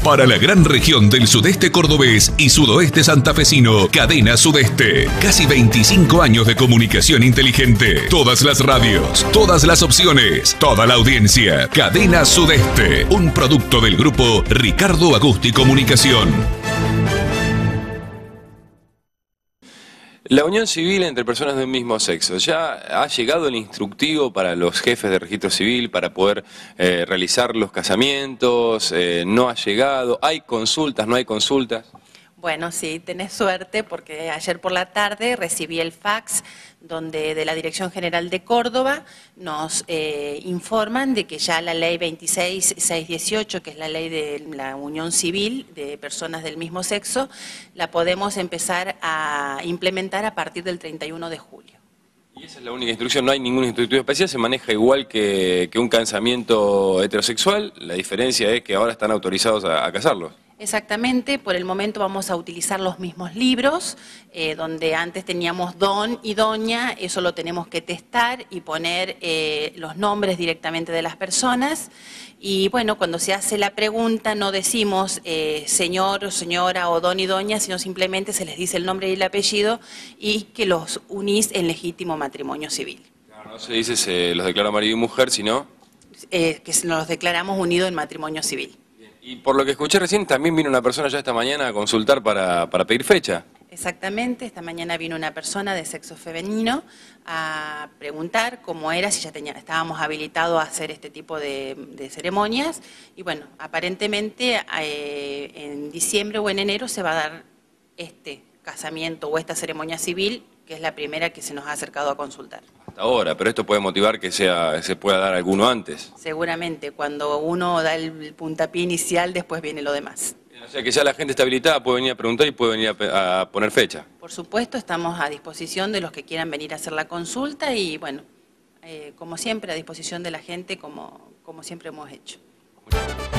Para la gran región del sudeste cordobés y sudoeste santafesino, Cadena Sudeste. Casi 25 años de comunicación inteligente. Todas las radios, todas las opciones, toda la audiencia. Cadena Sudeste, un producto del grupo Ricardo Agusti Comunicación. La unión civil entre personas del mismo sexo. ¿Ya ha llegado el instructivo para los jefes de registro civil para poder realizar los casamientos? ¿No ha llegado? ¿Hay consultas? ¿No hay consultas? Bueno, sí, tenés suerte porque ayer por la tarde recibí el fax donde de la Dirección General de Córdoba nos informan de que ya la ley 26618, que es la ley de la unión civil de personas del mismo sexo, la podemos empezar a implementar a partir del 31 de julio. ¿Y esa es la única instrucción? ¿No hay ningún instructivo especial? ¿Se maneja igual que un casamiento heterosexual? La diferencia es que ahora están autorizados a casarlos. Exactamente, por el momento vamos a utilizar los mismos libros, donde antes teníamos don y doña, eso lo tenemos que testar y poner los nombres directamente de las personas. Y bueno, cuando se hace la pregunta no decimos señor o señora o don y doña, sino simplemente se les dice el nombre y el apellido y que los unís en legítimo matrimonio civil. Claro, no se dice se los declaró marido y mujer, sino... que nos declaramos unidos en matrimonio civil. Y por lo que escuché recién, también vino una persona ya esta mañana a consultar para pedir fecha. Exactamente, esta mañana vino una persona de sexo femenino a preguntar cómo era, si ya estábamos habilitados a hacer este tipo de ceremonias. Y bueno, aparentemente en diciembre o en enero se va a dar este casamiento o esta ceremonia civil, que es la primera que se nos ha acercado a consultar. Hasta ahora, pero esto puede motivar que se pueda dar alguno antes. Seguramente, cuando uno da el puntapié inicial, después viene lo demás. O sea que ya la gente está habilitada, puede venir a preguntar y puede venir a poner fecha. Por supuesto, estamos a disposición de los que quieran venir a hacer la consulta y bueno, como siempre, a disposición de la gente como siempre hemos hecho. Muchas gracias.